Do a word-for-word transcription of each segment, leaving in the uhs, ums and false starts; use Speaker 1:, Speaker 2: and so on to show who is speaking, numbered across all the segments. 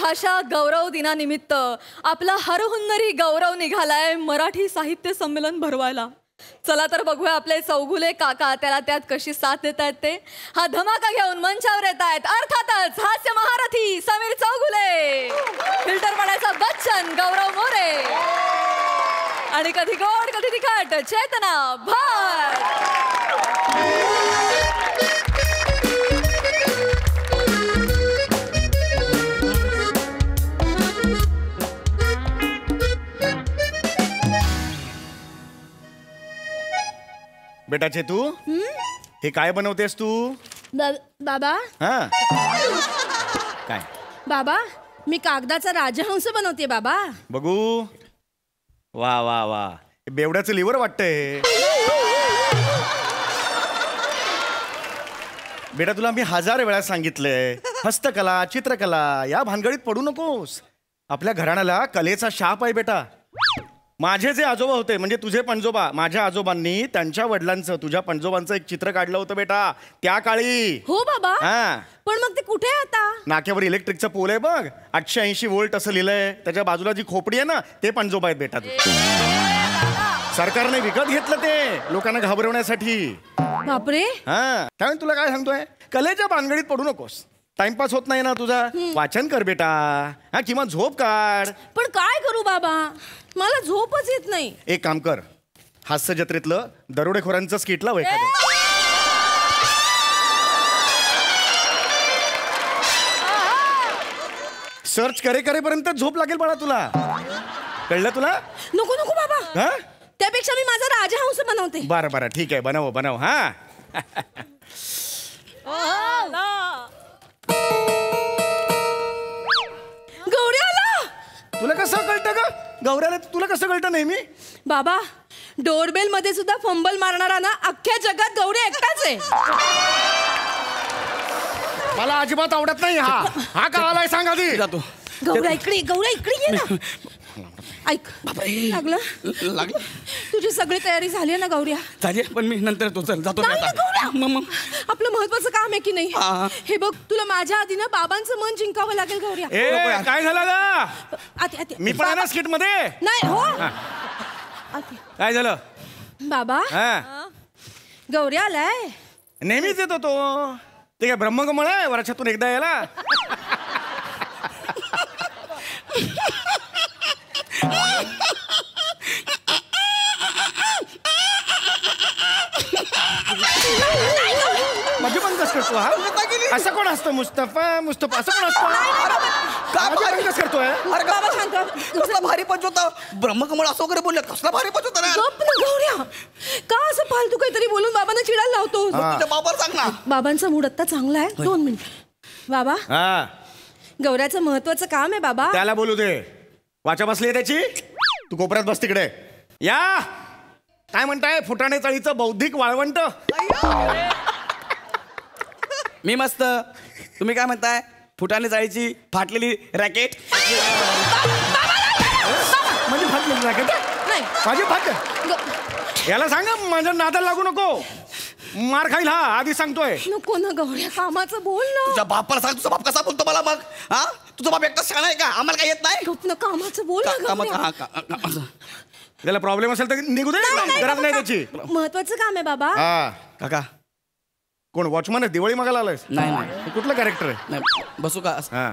Speaker 1: भाषा गौरव दिनानिमित्त आपला हरहुन्नरी गौरव निघालाय मराठी साहित्य संमेलन भरवायला. चला तर बघूया आपले चौगुले काका त्याला त्यात कशी साथ देत आहेत ते. हा धमाका घेऊन मंचावर येत आहेत अर्थातच हास्य महारथी समीर चौगुले, फिल्टर पाण्याचा बच्चन गौरव मोरे आणि कधी गोड कधी तिखट चेतना भट.
Speaker 2: बेटा चेतू हे काय बनवतेस तू?
Speaker 3: बाबा
Speaker 2: हा काय
Speaker 3: बाबा मी कागदाचा राजहंस बनवते बाबा.
Speaker 2: बघू. वा वा वा बेवड्याचं लिव्हर वाटतंय. बेटा तुला मी हजार वेळा सांगितलंय हस्तकला चित्रकला या भानगडीत पडू नकोस. आपल्या घराण्याला कलेचा शाप आहे बेटा. माझे जे आजोबा होते म्हणजे तुझे पणजोबा, माझ्या आजोबांनी त्यांच्या वडिलांचं तुझ्या पणजोबांचं एक चित्र काढलं होतं बेटा त्या काळी.
Speaker 3: हो बाबा.
Speaker 2: हा
Speaker 3: पण मग ते कुठे आता?
Speaker 2: नाक्यावर इलेक्ट्रिकचा पोल आहे बघ, आठशे ऐंशी वोल्ट असं लिहिलंय. त्याच्या बाजूला जी खोपडी आहे ना ते पणजोबा आहेत बेटा. सरकारने विकत घेतलं ते लोकांना घाबरवण्यासाठी.
Speaker 3: बापरे.
Speaker 2: हा त्यामुळे तुला काय सांगतोय कलेच्या भानगडीत पडू नकोस. टाइमपास होत नाही ना तुझा, वाचन कर बेटा. हा किंवा झोप काढ.
Speaker 3: पण काय करू बाबा मला झोपच येत नाही.
Speaker 2: एक काम कर हास्य जत्रेतलं दरोडेखोरांचं स्किट लाव एखादं. सर्च करे करेपर्यंत झोप लागेल बाळा तुला. कळलं तुला?
Speaker 3: नको नको बाबा.
Speaker 2: हा
Speaker 3: त्यापेक्षा मी माझा राजहंस बनवते.
Speaker 2: बरं बरं ठीक आहे बनव बनव. हा
Speaker 3: गौऱ्याला
Speaker 2: तुला कसं कळतं का? गौऱ्याला तुला कसं कळतं नेहमी?
Speaker 3: बाबा डोरबेल मध्ये सुद्धा फंबल मारणारा ना अख्ख्या जगात गौरी एकटाच आहे.
Speaker 2: मला अजिबात आवडत नाही हा. हा का आलाय सांग आधी.
Speaker 4: जातो.
Speaker 3: गौऱ्या इकडे गौऱ्या इकडे ये ना. ऐक लागलं
Speaker 4: लागलं.
Speaker 3: तुझी सगळी तयारी झाली ना गौऱ्या?
Speaker 4: झाली पण मी नंतर तो चल जातो.
Speaker 3: आपलं महत्वाचं काम आहे की नाही? हे बघ तुला माझ्या आधी ना बाबांचं मन जिंकावं लागेल गौऱ्या.
Speaker 2: ए काय झालं गा?
Speaker 3: आते आते
Speaker 2: मी पण आहे ना स्किट मध्ये.
Speaker 3: नाही हो.
Speaker 2: काय झालं
Speaker 3: बाबा? गौऱ्या आलाय.
Speaker 2: नेहमीच येतो तो. ते काय ब्रह्मकमळ आहे वर्षातून एकदा यायला? माझी पण कस करतो हा? असं कोण असतं? मुस्तफा मुस्तफा असं कोण असतं? कस करतोय?
Speaker 4: अरे बाबा शांत. कसला भारी पंच होता. ब्रह्मकमळ असं वगैरे बोलले कसला भारी पंच होता.
Speaker 3: गौऱ्या का असं फालतू काहीतरी बोलून बाबांना चिडायला लावतो?
Speaker 4: बाबा सांग ना.
Speaker 3: बाबांचा मूड आता चांगला आहे. दोन मिनिट बाबा.
Speaker 2: हा
Speaker 3: गौऱ्याचं महत्वाचं काम आहे बाबा.
Speaker 2: त्याला बोलू दे. वाचा बसली त्याची. तू कोपऱ्यात बस तिकडे. या काय म्हणताय फुटाणे चाळीचं बौद्धिक वाळवंट?
Speaker 4: मी मस्त. तुम्ही काय म्हणताय? फुटाणे जाळीची फाटलेली रॅकेट.
Speaker 2: म्हणजे फाटलेली रॅकेट
Speaker 3: नाही
Speaker 2: माझी फाट. याला सांगा माझ्या नादाला लागू नको. मार खाईल हा आधी सांगतोय.
Speaker 3: नको ना गौऱ्या कामाचं बोल ना.
Speaker 4: तुझ्या बापाला सांग. तुझा बाप कसा बोलतो मला मग? हा तुझा बाप एकटा शाळा आहे का? आम्हाला काय येत नाही?
Speaker 3: गप ना कामाचं बोल ना.
Speaker 4: कामाचं.
Speaker 2: त्याला प्रॉब्लेम असेल तर निघू दे. गरज नाही त्याची.
Speaker 3: महत्वाचं काम आहे बाबा.
Speaker 2: हा
Speaker 4: काका
Speaker 2: कोण वॉचमन आहे? दिवाळी मागायला आलायस?
Speaker 4: नाही नाही.
Speaker 2: कुठलं कॅरेक्टर आहे?
Speaker 4: नाही बसू का?
Speaker 2: हा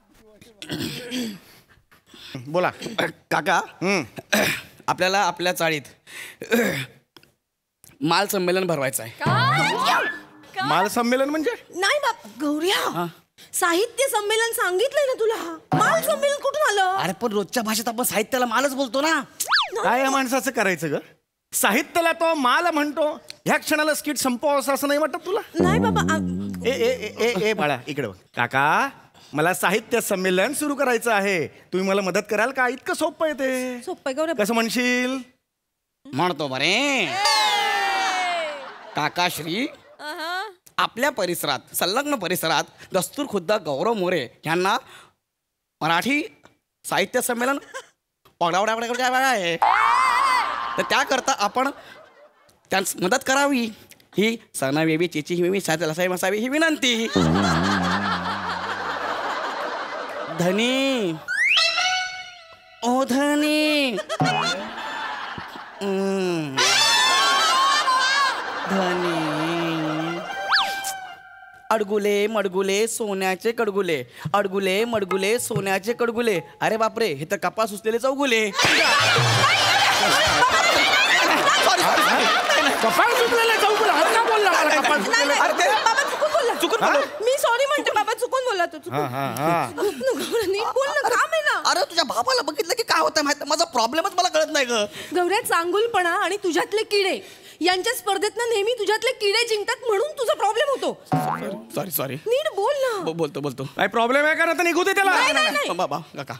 Speaker 2: बोला
Speaker 4: काका. आपल्याला आपल्या चाळीत माल संमेलन भरवायचं आहे.
Speaker 2: माल संमेलन म्हणजे?
Speaker 3: नाही बाप गौऱ्या साहित्य संमेलन सांगितलंय ना तुला. माल संमेलन कुठून आलं?
Speaker 4: अरे पण रोजच्या भाषेत आपण साहित्याला मालच बोलतो ना.
Speaker 2: काय या माणसाचं करायचं ग? साहित्याला तो माल म्हणतो. ह्या क्षणाला स्किट संपवावं असं नाही वाटत तुला?
Speaker 3: नाही बाबा.
Speaker 2: ए ए ए ए बाळा इकडे बघ. काका मला साहित्य संमेलन सुरू करायचं आहे. तुम्ही मला मदत कराल का? इतकं सोपं आहे ते.
Speaker 3: सोपं आहे गौऱ्या.
Speaker 2: कसं म्हणशील?
Speaker 4: म्हणतो बरे. काकाश्री आपल्या परिसरात संलग्न परिसरात दस्तूर खुद्द गौरव मोरे यांना मराठी साहित्य संमेलन आहे. तर त्याकरता आपण त्यांस मदत करावी ही सणावेवी चेची हिवेवी साहित्य असावी असावी ही विनंती. धनी ओ धनी हम्म. धनी अडगुले मडगुले सोन्याचे कडगुले अडगुले मडगुले सोन्याचे कडगुले. अरे बापरे, हे तर कपास उचलेले चौगुले.
Speaker 2: कपाळ सुटलेला चौकुला अरे का बोलला मला कपाळ सुटलेला?
Speaker 3: नाही, नाही, बाबा चुकून बोलला.
Speaker 4: चुकून बोललो.
Speaker 3: मी सॉरी म्हणते बाबा, चुकून बोलला तू. चुकून.
Speaker 2: हा, हा, हा.
Speaker 3: गप ना, गौऱ्या, नीट बोल ना, काम आहे ना.
Speaker 4: अरे तुझ्या बाबाला बघितलं की काय होतं माहिती, माझा प्रॉब्लेमच मला कळत नाही ग.
Speaker 3: गौऱ्या, चांगुलपणा आणि तुझ्यातले किडे यांच्या स्पर्धेत ना नेहमी तुझ्यातले किडे जिंकतात, म्हणून तुझा प्रॉब्लेम होतो.
Speaker 4: सॉरी सॉरी
Speaker 3: नीट बोल ना.
Speaker 4: बोलतो बोलतो.
Speaker 2: काय प्रॉब्लेम आहे का ना तर निघू दे त्याला.
Speaker 3: नाही, नाही, नाही.
Speaker 4: बाबा काका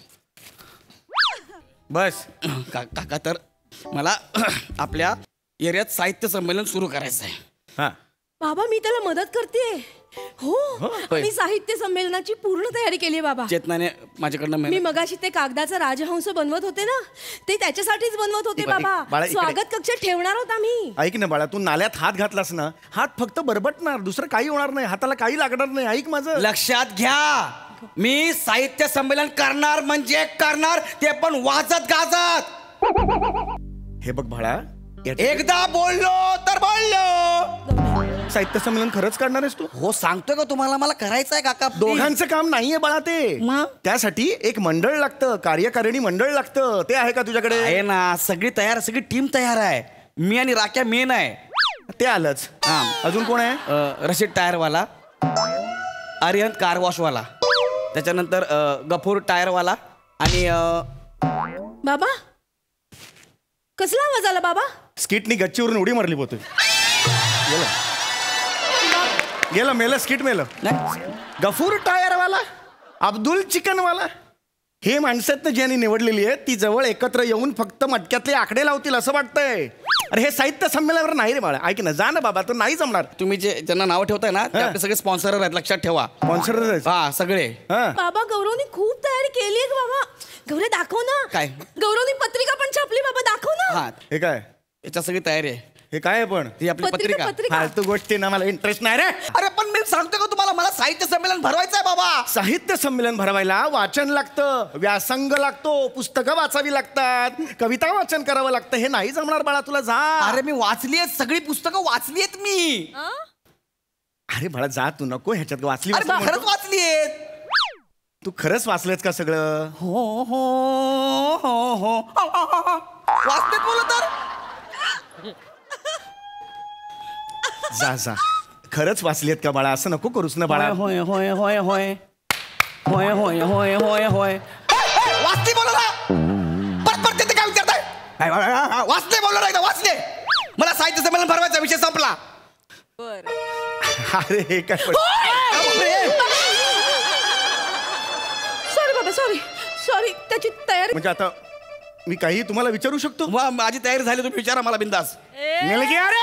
Speaker 2: बस
Speaker 4: का- काका तर मला आपल्या एरियात साहित्य संमेलन सुरू करायचं आहे.
Speaker 2: हा
Speaker 3: बाबा, मी त्याला मदत करते. हो,
Speaker 4: होय.
Speaker 3: मी साहित्य संमेलनाची पूर्ण तयारी केली आहे बाबा.
Speaker 4: चेतनाने माझ्याकडनं
Speaker 3: मी
Speaker 4: मेहनत-
Speaker 3: मगाशी ते कागदाचा राजहंस बनवत होते ना, ते त्याच्यासाठीच बनवत होते
Speaker 2: इकडे, बाळा,
Speaker 3: बाबा.
Speaker 2: इकडे.
Speaker 3: स्वागत कक्षात ठेवणार होता मी.
Speaker 2: ऐक ना बाळा, तू नाल्यात हात घातलास ना, हात फक्त बरबटणार, दुसरं काही होणार नाही, हाताला काही लागणार नाही. ऐक माझं.
Speaker 4: लक्षात घ्या, मी साहित्य संमेलन करणार म्हणजे करणार, ते पण वाजत गाजत.
Speaker 2: हे बघ बाळा,
Speaker 4: एकदा बोललो तर बोललो.
Speaker 2: साहित्य संमेलन खरंच काढणार आहेस तू?
Speaker 4: हो सांगतोय का तुम्हाला, मला करायचं आहे काका.
Speaker 2: दोघांचं काम नाहीये बाळा ते.
Speaker 4: मग?
Speaker 2: त्यासाठी एक मंडळ लागतं, कार्यकारिणी मंडळ लागतं. ते आहे का तुझ्याकडे?
Speaker 4: आहे ना, सगळी तयार, सगळी टीम तयार आहे. मी आणि राख्या मेन आहे.
Speaker 2: ते आलंच.
Speaker 4: हा.
Speaker 2: अजून कोण आहे?
Speaker 4: अ, रशीद टायरवाला, आर्यन कार वॉशवाला, त्याच्यानंतर अ, गफूर टायरवाला आणि अ,
Speaker 3: बाबा, कसला आवाज आला बाबा?
Speaker 2: स्किटनी गच्चीवरून उडी मारली होती. गेलं गेलं मेलं स्किट मेलं.
Speaker 4: नाही,
Speaker 2: गफूर टायरवाला, अब्दुल चिकनवाला, हे माणसात ज्यांनी निवडलेली आहे ती जवळ एकत्र येऊन फक्त मटक्यातले आकडे लावतील असं वाटतंय. अरे हे साहित्य संमेलनावर नाही रे बाळा. ऐक ना, जा ना बाबा, तर नाही जमणार.
Speaker 4: तुम्ही जे ज्यांना नाव ठेवताय ना ते
Speaker 2: हा.
Speaker 4: आपले सगळे स्पॉन्सर आहेत, लक्षात ठेवा.
Speaker 2: स्पॉन्सर
Speaker 4: हा सगळे.
Speaker 2: हा
Speaker 3: बाबा, गौरवनी खूप तयारी केली आहे बाबा. गौरे, दाखव ना.
Speaker 4: काय?
Speaker 3: गौरवनी पत्रिका पण छापली बाबा, दाखव ना.
Speaker 4: हा,
Speaker 2: हे काय?
Speaker 4: याच्या सगळी तयारी आहे.
Speaker 2: हे काय आहे पण?
Speaker 4: ती आपली
Speaker 3: पत्रिका
Speaker 4: पत्रिका.
Speaker 3: पत्रिका
Speaker 2: फालतू गोष्टी ना, मला इंटरेस्ट नाही रे.
Speaker 4: अरे पण मी सांगतो का तुम्हाला, मला साहित्य संमेलन भरवायचं आहे बाबा.
Speaker 2: साहित्य संमेलन भरवायला वाचन लागतं, व्यासंग लागतो, पुस्तकं वाचावी लागतात, कविता वाचन करावं लागतं. हे नाही जमणार बाळा, तुला जा.
Speaker 4: अरे मी वाचली आहेत, सगळी पुस्तकं वाचली आहेत मी.
Speaker 2: अरे बाळा जा, तू नको ह्याच्यात वाचली
Speaker 4: अरे
Speaker 2: वाचली
Speaker 4: खरंच
Speaker 2: म्हणतो.
Speaker 4: वाचली आहेत.
Speaker 2: तू खरंच वाचलंच का सगळं?
Speaker 4: हो हो हो हो वाचतेत बोल तर.
Speaker 2: जा जा, खरंच वाचलीत का बाळा? असं नको करूस ना बाळा.
Speaker 4: होय होय होय होय होय होय होय होय होय वाचली बोला ना. परत परत ते काय विचारताय? काय वा- वा- वा- वाचले बोललो नाही, वाचले. मला साहित्य संमेलन भरवायचा, विषय संपला.
Speaker 2: अरे हे काय पण-
Speaker 3: सॉरी बाबा, सॉरी सॉरी. त्याची तयारी.
Speaker 2: म्हणजे आता मी काही तुम्हाला विचारू शकतो?
Speaker 4: वा, माझी तयारी झाली, तुम्ही विचारा मला बिंदास.
Speaker 2: मुलगी, अरे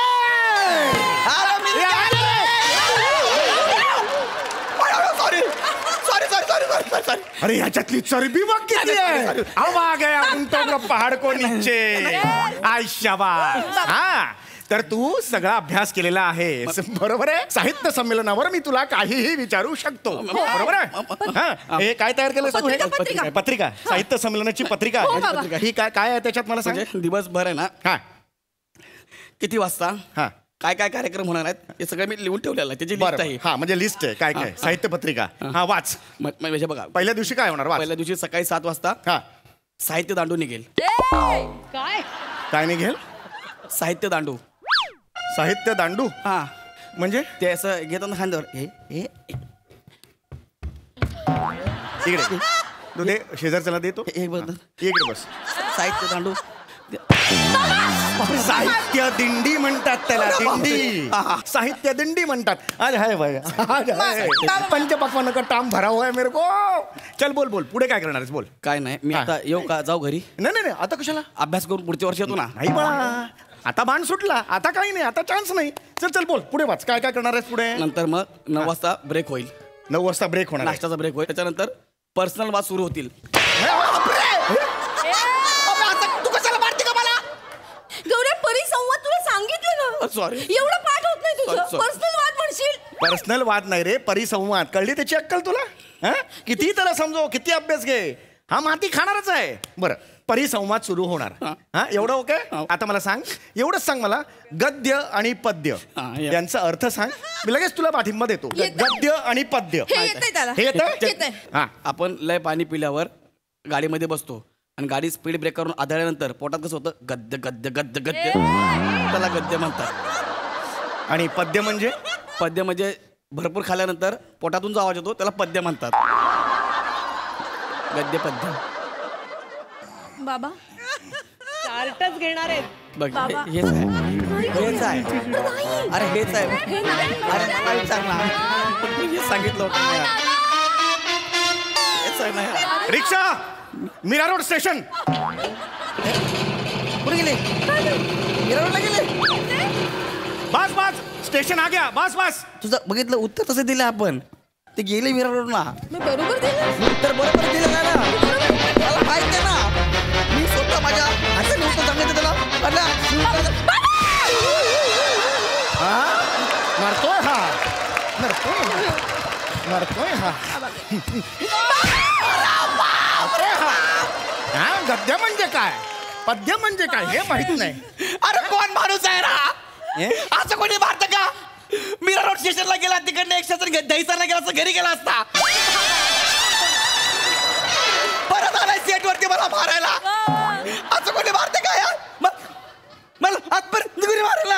Speaker 4: sorry sorry sorry sorry sorry sorry
Speaker 2: अरे ह्याच्यातली चरबी बघ किती आहे. आवा गया उंटो पहाड को नीचे. आय शाबास. हा, तर तू सगळा अभ्यास केलेला आहेस, बरोबर आहे. साहित्य संमेलनावर मी तुला काहीही विचारू शकतो, बरोबर आहे. हा, हे काय तयार केलं तू? हे
Speaker 3: पत्रिका, पत्रिका.
Speaker 2: पत्रिका, साहित्य संमेलनाची पत्रिका.
Speaker 3: हो, बाबा.
Speaker 2: ही काय काय आहे त्याच्यात मला सांग.
Speaker 4: म्हणजे दिवसभर आहे ना,
Speaker 2: हा
Speaker 4: किती वाजता
Speaker 2: हा
Speaker 4: काय काय कार्यक्रम होणार आहेत हे सगळं मी लिहून ठेवलेलं आहे, त्याची लिस्ट
Speaker 2: बरं
Speaker 4: आहे.
Speaker 2: हा, म्हणजे लिस्ट आहे काय काय साहित्य पत्रिका. हा वाच.
Speaker 4: म- म- म्हणजे बघा,
Speaker 2: पहिल्या दिवशी काय होणार? वाच.
Speaker 4: पहिल्या दिवशी सकाळी सात वाजता
Speaker 2: हा,
Speaker 4: साहित्य दांडू निघेल.
Speaker 3: काय?
Speaker 2: काय निघेल?
Speaker 4: साहित्य दांडू.
Speaker 2: साहित्य दांडू
Speaker 4: हा,
Speaker 2: म्हणजे
Speaker 4: ते असं घेतात ना खांद्यावर. हे हे
Speaker 2: इकडे तू दे, शेजारच्याला देतो.
Speaker 4: हे- हे बघ.
Speaker 2: इकडे बस.
Speaker 4: साहित्य दांडू.
Speaker 2: साहित्य दिंडी म्हणतात त्याला, दिंडी. साहित्य दिंडी म्हणतात. आज आहे भाई, आज आहे. पंचपक्वान का टाम भरा हुआ है मेरे को. चल बोल बोल, पुढे काय करणार आहेस बोल.
Speaker 4: काय नाही, मी
Speaker 2: हा.
Speaker 4: आता येऊ का, जाऊ घरी
Speaker 2: नाही नाही नाही, आता कशाला?
Speaker 4: अभ्यास करून पुढच्या वर्षी येतो ना.
Speaker 2: नाही बाळा, आता बाण सुटला, आता काही नाही, आता चान्स नाही. चल चल बोल, पुढे वाच. काय काय करणार आहेस पुढे?
Speaker 4: नंतर मग नऊ वाजता ब्रेक होईल,
Speaker 2: नऊ वाजता ब्रेक होणार आहे.
Speaker 4: नाश्त्याचा ब्रेक होईल. त्याच्यानंतर पर्सनल वाद सुरू होतील.
Speaker 2: तू कशाला मारते का मला?
Speaker 3: गौऱ्या, परिसंवाद तुला सांगितलं ना.
Speaker 4: सॉरी.
Speaker 3: एवढं पाठ होत नाही तुझं.
Speaker 4: Sorry, sorry.
Speaker 3: पर्सनल वाद म्हणशील.
Speaker 2: पर्सनल वाद नाही रे, परिसंवाद. कळली त्याची अक्कल तुला? हा किती त्याला समजव, किती अभ्यास घे, हा माती खाणारच आहे. बरं, परिसंवाद सुरू होणार. हा एवढं ओके. आता मला सांग, एवढंच सांग मला, गद्य आणि पद्य यांचा अर्थ सांग. मी लगेच तुला पाठिंबा देतो. गद्य आणि पद्य
Speaker 3: हे येतंय त्याला.
Speaker 2: हे येतंय?
Speaker 3: येतंय.
Speaker 2: हा,
Speaker 4: आपण लय पाणी पिल्यावर गाडीमध्ये बसतो आणि गाडी स्पीड ब्रेक करून आदळल्यानंतर पोटात कसं होतं, गद्य गद्य गद्य गद्य, त्याला गद्य म्हणतात.
Speaker 2: आणि पद्य म्हणजे
Speaker 4: पद्य म्हणजे भरपूर खाल्ल्यानंतर पोटातून जो आवाज येतो त्याला पद्य म्हणतात. गद्य पद्य.
Speaker 3: बाबा
Speaker 5: चार्टच घेणार आहेत.
Speaker 4: बघ
Speaker 3: बाबा.
Speaker 4: हे- हेच आहे हेच आहे अरे हेच आहे.
Speaker 3: हे नाही.
Speaker 4: अरे काय विचार ना, मी हे सांगितलं होतं ना यार. हेच आहे ना यार.
Speaker 2: Rickshaw, Mira road station.
Speaker 4: कुठे गेले? गिरवला गेले.
Speaker 2: बस बस, स्टेशन आ गया. बस बस.
Speaker 4: तुझं बघितलं उत्तर तसं दिलं आपण. ते गेले विरार रोडला.
Speaker 3: मी बरोबर दिलं.
Speaker 4: मी उत्तर बरोबर दिलं नाही ना. मला माहिती आहे ना, मी स्वतः माझ्या हाताने उत्तर सांगितलं त्याला. म्हणलं, मी उत्तर-
Speaker 2: हा मरतोय हा मरतोय हा मरतोय हा मरतोय हा. हा गद्य म्हणजे काय, पद्य म्हणजे काय हे माहित नाही.
Speaker 4: अरे कोण माणूस आहे रा, असं कोणी मारतं का? मीरा रोड स्टेशनला गेला, तिकडनं एक स्टेशन दहीसरला गेला, असं घरी गेला असता. परत आलाय सेट वरती मला मारायला. असं कोणी मारतं का यार? म- मला आजपर्यंत कोणी मारायला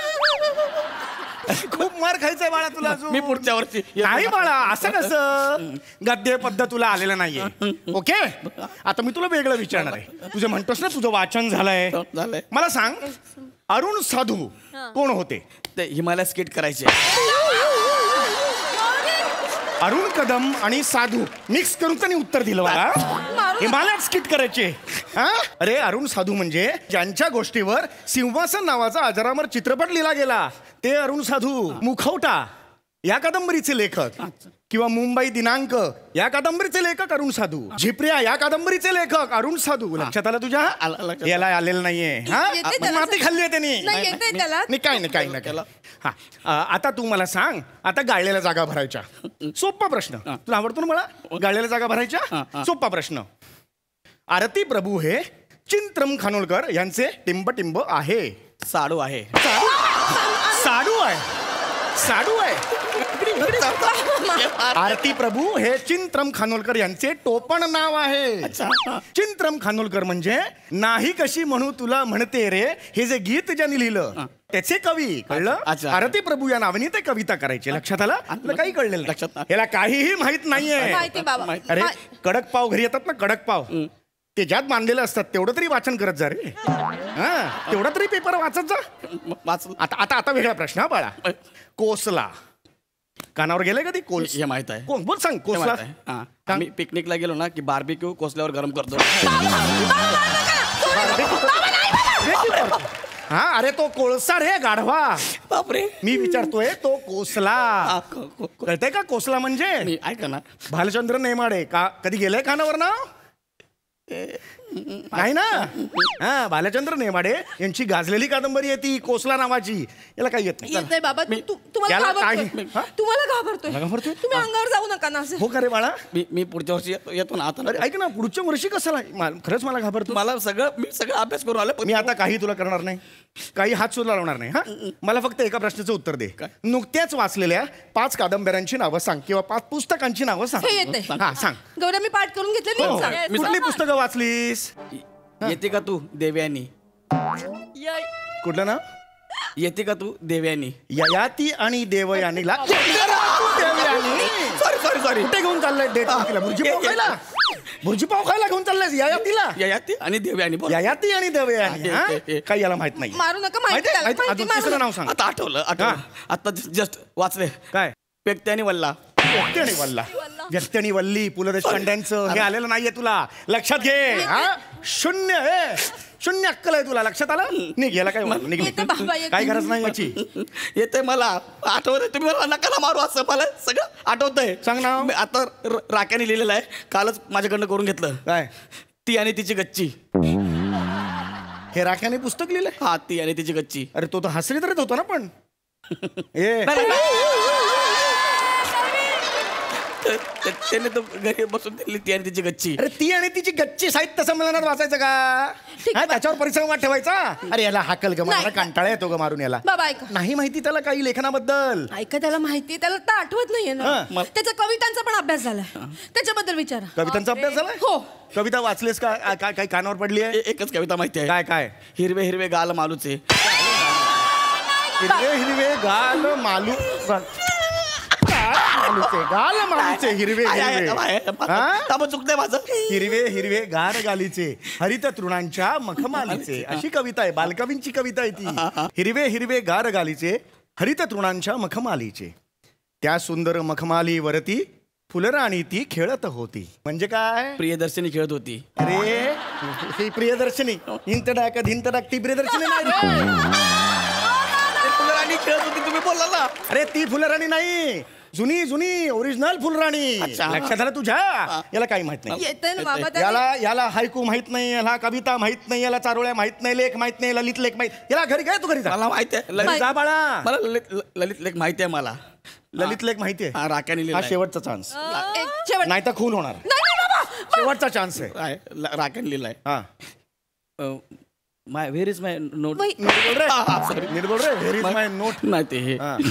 Speaker 4: असं.
Speaker 2: खूप मार खायचंय बाळा तुला अजून.
Speaker 4: मी पुढच्या वर्षी
Speaker 2: नाही बाळा, असं कसं गद्य पद्य तुला आलेलं नाहीये. ओके, आता मी तुला वेगळं विचारणार आहे. तुझं म्हणतोस ना तुझं वाचन झालंय,
Speaker 4: झालंय.
Speaker 2: मला सांग, अरुण साधू कोण होते?
Speaker 4: ते हिमालय स्किट करायचे.
Speaker 2: अरुण कदम आणि साधू मिक्स करून त्यांनी उत्तर दिलं मला. हिमालयात स्किट करायचे. हा अरे अरुण साधू म्हणजे ज्यांच्या गोष्टीवर सिंहासन नावाचा अजरामर चित्रपट लिहिला गेला ते अरुण साधू. मुखवटा या कादंबरीचे लेखक किंवा मुंबई दिनांक या कादंबरीचे लेखक अरुण साधू. झिपऱ्या या कादंबरीचे लेखक अरुण साधू. लक्षात आलं तुझ्या?
Speaker 4: आलं लक्षात.
Speaker 2: याला आलेलं नाहीये. हा
Speaker 3: येते त्याला.
Speaker 2: माती खाल्ली आहे त्यांनी.
Speaker 3: नाही येतंय त्याला.
Speaker 2: नाही काय नाही काय नाही केलं. हा अ, आता तू मला सांग, आता गाळलेल्या जागा भरायच्या. सोपा प्रश्न. तुला आवडतो ना मला गाळलेल्या जागा भरायच्या? सोपा प्रश्न. आरती प्रभू हे चिंत्रम खानोलकर यांचे टिंब टिंब आहे.
Speaker 4: साडू आहे.
Speaker 2: साडू आहे. साडू आहे. आरती प्रभू हे चिंत्रम खानोलकर यांचे टोपण नाव आहे. चिंत्रम खानोलकर म्हणजे नाही कशी म्हणू तुला म्हणते रे हे जे गीत ज्यांनी लिहिलं त्याचे कवी. कळलं?
Speaker 4: अच्छा.
Speaker 2: आरती प्रभू या नावाने ते कविता करायचे. लक्षात आलं? तुला काही कळलेलं
Speaker 4: लक्षात
Speaker 2: नाही.
Speaker 4: नाही.
Speaker 2: याला काहीही माहित नाहीये.
Speaker 3: माहिती बाबा.
Speaker 2: अरे
Speaker 3: मा-
Speaker 2: कडक पाव घरी येतात ना, कडक पाव ते ज्यात बांधलेलं असतात तेवढं तरी वाचन करत जा रे. हा तेवढा तरी पेपर वाचत जा.
Speaker 4: वाच.
Speaker 2: आता आता आता वेगळा प्रश्न हा बाळा. कोसला कानावर गेले कधी? कोस
Speaker 4: हे माहित आहे.
Speaker 2: कोण बोल सांग.
Speaker 4: हे
Speaker 2: कोसला
Speaker 4: माहित आहे. हा. आम्ही पिकनिकला गेलो ना की बार्बिक्यू कोसल्यावर गरम करतो.
Speaker 2: हा अरे तो कोळसा रे गाढवा.
Speaker 4: बापरे.
Speaker 2: मी विचारतोय तो कोसला.
Speaker 4: हा, को- को- को-
Speaker 2: कळतंय का कोसला म्हणजे?
Speaker 4: मी ऐका ना,
Speaker 2: भालचंद्र नेमाडे का कधी गेलंय कानावर ना? नाही ना. हा भालचंद्र नेमाडे यांची गाजलेली कादंबरी आहे ती कोसला नावाची. याला काही येत नाही.
Speaker 3: येतंय बाबा. तू- तू- तुम्हाला
Speaker 2: याला
Speaker 3: घाबरतोय.
Speaker 2: काही- हा?
Speaker 3: तुम्हाला घाबरतोय.
Speaker 2: मला घाबरतोय?
Speaker 3: तुम्ही अंगावर जाऊ नका ना असं.
Speaker 2: हो का रे बाळा?
Speaker 4: मी मी पुढच्या वर्षी येतो- येतो ना आता.
Speaker 2: अरे ऐक ना, पुढच्या वर्षी कसं ला- मा- खरंच मला घाबरतो.
Speaker 4: मला सगळं मी सगळं अभ्यास करून आलो.
Speaker 2: मी आता काही तुला करणार नाही, काही हात सुद्धा लावणार नाही. हा मला फक्त एका प्रश्नाचं उत्तर दे. नुकत्याच वाचलेल्या पाच कादंबऱ्यांची नावं सांग किंवा पाच पुस्तकांची नावं सांग.
Speaker 3: हे येतंय.
Speaker 2: हा सांग.
Speaker 3: गौऱ्या मी पाठ करून घेतले.
Speaker 2: हो,
Speaker 3: नीट सांग.
Speaker 2: हो. कुठली पुस्तकं वाचलीस?
Speaker 4: येते का तू देवयानी?
Speaker 2: कुठलं ना?
Speaker 4: येते का तू देवयानी?
Speaker 2: ययाती आणि देवयानीला देवयानी.
Speaker 4: Sorry sorry sorry.
Speaker 2: कुठे घेऊन चाललंय डेट? भुर्जी पाव खायला? भुर्जी पाव खायला घेऊन चाललंय ययातीला?
Speaker 4: ययाती आणि देवयानी बोल.
Speaker 2: ययाती आणि देवयानी.
Speaker 4: हा,
Speaker 2: हा?
Speaker 4: हे, हे.
Speaker 2: काही याला माहित नाही.
Speaker 3: मारू नका. माहिती
Speaker 2: माहिती आहे?
Speaker 3: त्याला.
Speaker 2: माहिती?
Speaker 3: माहिती,
Speaker 2: अजून
Speaker 3: मारू
Speaker 2: तिसरं
Speaker 3: नका.
Speaker 2: नाव सांग.
Speaker 4: आता आठवलं आठवलं. आता जस्ट वाचले.
Speaker 2: काय?
Speaker 4: पेकते आणि वल्ला.
Speaker 2: व्यक्ती आणि वल्ला. व्यक्ती आणि वल्ली पु ल देशपांड्यांचं हे आलेलं नाहीये तुला. लक्षात घे. हा शून्य हे शून्य अक्कल आहे तुला. लक्षात आलं? निघ याला काय निघ, निघ.
Speaker 3: येते बाबा, येते.
Speaker 2: काय गरज नाही याची.
Speaker 4: येते मला आठवत. तुम्ही मला नका ना मारू असं. मला सगळं आठवतंय.
Speaker 2: सांग ना.
Speaker 4: मी आता र- राक्याने लिहिलेलं आहे. कालच माझ्याकडनं करून घेतलं.
Speaker 2: काय?
Speaker 4: ती आणि तिची गच्ची.
Speaker 2: हे राख्याने पुस्तक लिहिलंय?
Speaker 4: हा ती आणि तिची गच्ची.
Speaker 2: अरे तो तर हसरी तरीच होता ना पण. ए
Speaker 4: नाही, नाही, नाही. त्याने तो घरी बसून दिली ती आणि तिची गच्ची.
Speaker 2: अरे ती आणि तिची गच्ची साहित्य संमेलनात वाचायचं का हा, त्याच्यावर परिसंवाद ठेवायचा. अरे याला हाकल ग मला कंटाळा येतो ग मारून याला.
Speaker 3: बाबा ऐका
Speaker 2: नाही माहिती त्याला काही लेखनाबद्दल.
Speaker 3: ऐका त्याला माहिती त्याला तर आठवत नाहीये ना.
Speaker 2: हा, मग?
Speaker 3: त्याचा कवितांचा पण अभ्यास झालाय त्याच्याबद्दल विचारा.
Speaker 2: कवितांचा अभ्यास झालाय.
Speaker 3: हो
Speaker 2: कविता वाचलीस का आ- काय काही कानावर पडली आहे.
Speaker 4: ए- एकच कविता माहिती आहे.
Speaker 2: काय काय
Speaker 4: हिरवे हिरवे गाल मालूचे.
Speaker 2: हिरवे हिरवे गाल मालू गाल मालूचे गाल मालूचे हिरवे हिरवे हा?
Speaker 4: चुकते माझं.
Speaker 2: हिरवे हिरवे गार गालीचे हरित तृणांच्या मखमालीचे अशी कविता आहे. बालकवींची कविता आहे ती. हिरवे हिरवे गार गालीचे हरित तृणांच्या मखमालीचे त्या सुंदर मखमालीवरती फुलराणी ती खेळत होती. म्हणजे काय
Speaker 4: प्रियदर्शनी खेळत होती.
Speaker 2: अरे ही प्रियदर्शनी हिंत डाक धिंत डाक ती प्रियदर्शनी नाही रे.
Speaker 4: फुलराणी खेळत होती तुम्ही बोलला ना.
Speaker 2: अरे ती फुलराणी नाही जुनी जुनी ओरिजिनल फुलराणी.
Speaker 4: अच्छा.
Speaker 2: लक्षात आलं तुझ्या. याला काही माहित नाही.
Speaker 3: येतंय ना बाबा त्याला.
Speaker 2: याला याला हायकू माहित नाही याला कविता माहित नाही याला चारोळ्या माहित नाही लेख माहित नाही ललित लेख माहित. याला घरी काय तू घरी जा.
Speaker 4: मला माहिती आहे.
Speaker 2: घरी
Speaker 4: ललित
Speaker 2: जा बाळा.
Speaker 4: मला ललित ललित लेख माहिती आहे मला.
Speaker 2: ललित लेख माहिती आहे.
Speaker 4: हा, राख्याने
Speaker 2: हा
Speaker 4: लिहिलाय.
Speaker 2: शेवटचा चान्स
Speaker 3: एक शेवट
Speaker 2: नाही तर खून होणार.
Speaker 3: नाही नाही बाबा
Speaker 2: शेवटचा चान्स आहे.
Speaker 4: आहे, ल- राख्याने लिहिलाय.
Speaker 2: हा
Speaker 4: my where is my note.
Speaker 3: वही-
Speaker 2: नीट बोल रे.
Speaker 4: हा, हा, sorry.
Speaker 2: नीट बोल रे. Where is my note.
Speaker 4: नाही ते हे
Speaker 2: हा.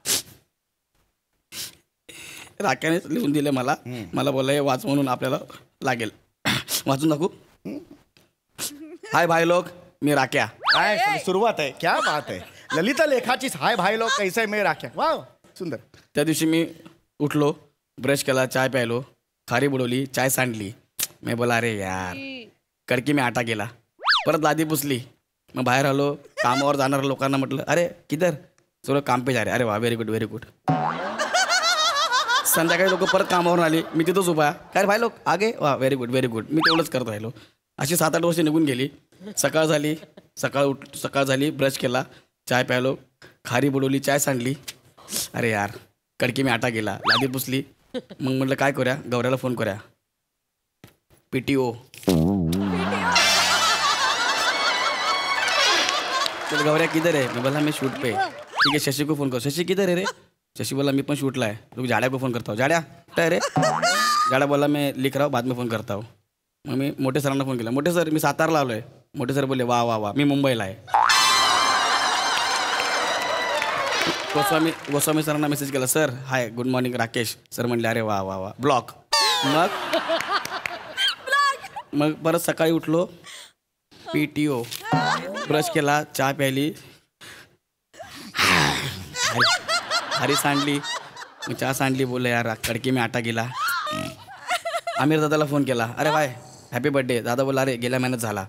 Speaker 4: राख्यानेच लिहून दिले मला. मला बोलला हे वाच म्हणून आपल्याला लागेल. वाचून दाखवू. हाय भाई लोक मी राख्या.
Speaker 2: काय सुरुवात आहे. क्या बात आहे. ललित लेखाचीच हाय भाई लोक कैसे मे राख्या. वाव सुंदर.
Speaker 4: त्या दिवशी मी उठलो ब्रश केला चाय प्यायलो खारी बुडवली चाय सांडली. मी बोला अरे यार कडकी मी आटा गेला. परत लादी पुसली. मग बाहेर आलो कामावर जाणाऱ्या लोकांना म्हटलं अरे किधर सगळं काम पे जा रे. अरे वा व्हेरी गुड व्हेरी गुड. संध्याकाळी लोक परत कामावरून आली मी तिथंच उभा. काय रे भाई लोक आगे वा व्हेरी गुड व्हेरी गुड. मी तेवढंच करत राहिलो. अशी सात आठ वर्ष निघून गेली. सकाळ झाली सकाळ उठ सकाळ झाली ब्रश केला चाय प्यायलो खारी बुडवली चाय सांडली. अरे यार कडकी मी आटा गेला लादी पुसली. मग म्हटलं काय करूया गौऱ्याला फोन करूया. पीटीओ चल गौऱ्या किधर है. मैं बोला मैं शूट पे. ठीक है शशि को फोन करो. शशि किधर है रे. शशि बोला मैं पण शूटला है. तो जाड्या को फोन करता हूँ. जाड्या काय रे. जाड्या बोला मैं लिख रहा हूँ बाद में फोन करता हूँ. मग मी मोठे सरांना फोन केला. मोठे सर मी सातारला आलो आहे. मोठे सर बोलले वा वा वा मी मुंबईला आहे. गोस्वामी गोस्वामी सरांना मेसेज केला sir hi good morning Rakesh. Sir म्हणले अरे वा वा वा ब्लॉक. मग मग परत सकाळी उठलो पी टी ओ ब्रश केला चहा प्यायली हरी सांडली. मग चहा सांडली बोलले यार कडकी मी आटा गेला. आमिर दादाला फोन केला अरे बाय हॅपी बर्थडे. दादा बोला अरे गेल्या महिन्यात झाला.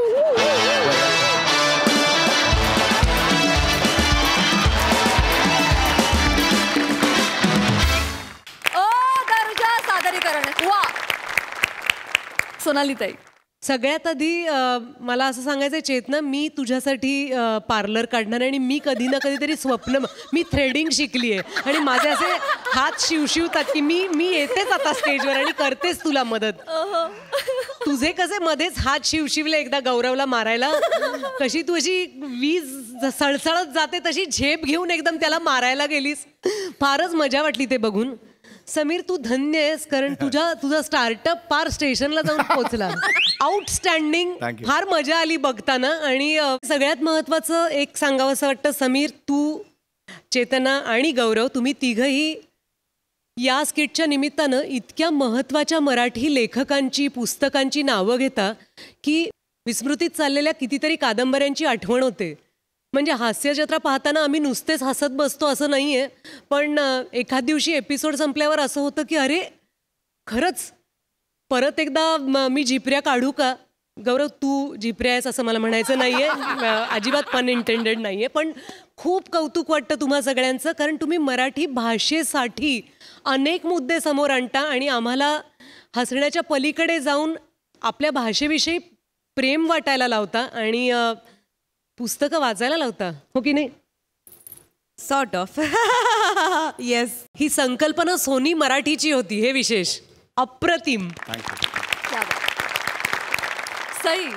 Speaker 1: ओ दर्जा सादरीकरण वा. सोनाली ताई
Speaker 5: सगळ्यात आधी अ, मला असं सांगायचं चेतना मी तुझ्यासाठी पार्लर काढणार आहे आणि मी कधी ना कधीतरी स्वप्न मी थ्रेडिंग शिकली आहे आणि माझे असे हात शिवशिवतात की मी मी येतेच आता स्टेजवर आणि करतेच तुला मदत. तुझे कसे मध्येच हात शिवशिवले एकदा गौरवला मारायला कशी तू अशी वीज सळसळत जाते तशी झेप घेऊन एकदम त्याला मारायला गेलीस. फारच मजा वाटली ते बघून. समीर तू धन्य आहेस कारण तुझ्या तुझा स्टार्टअप पार स्टेशनला जाऊन पोहोचला. आउटस्टँडिंग.
Speaker 2: Thank you.
Speaker 5: फार मजा आली बघताना. आणि अ, सगळ्यात महत्वाचं एक सांगावं असं वाटतं समीर तू चेतना आणि गौरव तुम्ही तिघही या स्किटच्या निमित्तानं इतक्या महत्वाच्या मराठी लेखकांची पुस्तकांची नावं घेता की विस्मृतीत चाललेल्या कितीतरी कादंबऱ्यांची आठवण होते. म्हणजे हास्यजत्रा पाहताना आम्ही नुसतेच हसत बसतो असं नाही आहे पण अ, एखाद दिवशी एपिसोड संपल्यावर असं होतं की अरे खरंच परत एकदा म- मी जिपऱ्या काढू का. गौरव तू जिपऱ्या आहेस असं मला म्हणायचं नाही आहे अजिबात पन इंटेंडेड नाही आहे पण खूप कौतुक वाटतं तुम्हा सगळ्यांचं कारण तुम्ही मराठी भाषेसाठी अनेक मुद्दे समोर आणता आणि आम्हाला हसण्याच्या पलीकडे जाऊन आपल्या भाषेविषयी प्रेम वाटायला लावता आणि अ, पुस्तकं वाचायला लावता हो की नाही.
Speaker 3: Sort of yes.
Speaker 5: ही संकल्पना सोनी मराठीची होती हे विशेष. अप्रतिम.
Speaker 1: सई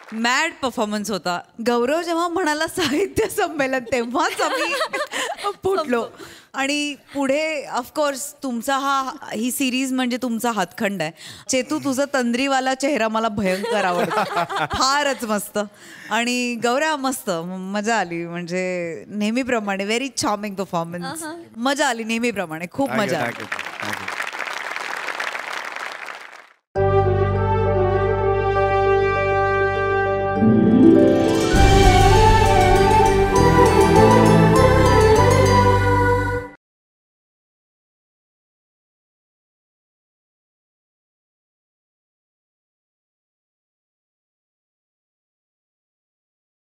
Speaker 6: मॅड परफॉर्मन्स होता. गौरव जेव्हा म्हणाला साहित्य संमेलन तेव्हाच आम्ही फुटलो. आणि पुढे ऑफकोर्स तुमचा हा ही सिरीज म्हणजे तुमचा हातखंड आहे. चेतू तुझा तंद्रीवाला चेहरा मला भयंकर आवडतो. फारच मस्त. आणि गौरव मस्त मजा आली. म्हणजे नेहमीप्रमाणे व्हेरी चार्मिंग परफॉर्मन्स. मजा आली नेहमीप्रमाणे खूप मजा आली.